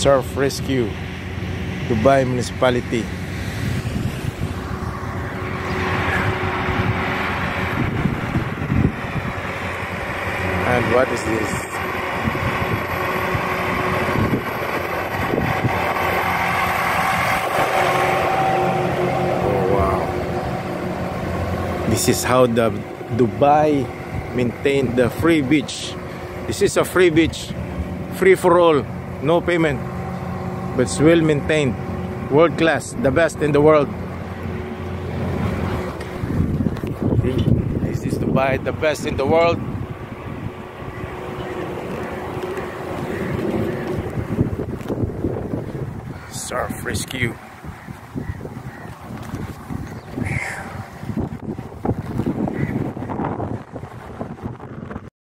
Surf Rescue, Dubai Municipality. And what is this? Oh wow. This is how the Dubai maintained the free beach. This is a free beach, free for all, no payment, but it's well maintained, world class, the best in the world. This is Dubai, the best in the world. Surf Rescue.